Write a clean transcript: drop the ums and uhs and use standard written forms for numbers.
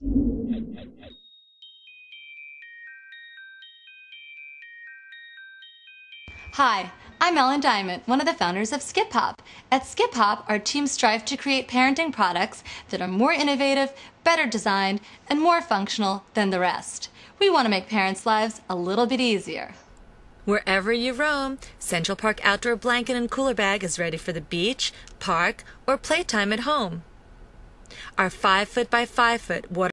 Hi, I'm Ellen Diamond, one of the founders of Skip Hop. At Skip Hop, our team strive to create parenting products that are more innovative, better designed, and more functional than the rest. We want to make parents' lives a little bit easier. Wherever you roam, Central Park Outdoor Blanket and Cooler Bag is ready for the beach, park, or playtime at home. Our 5-foot by 5-foot water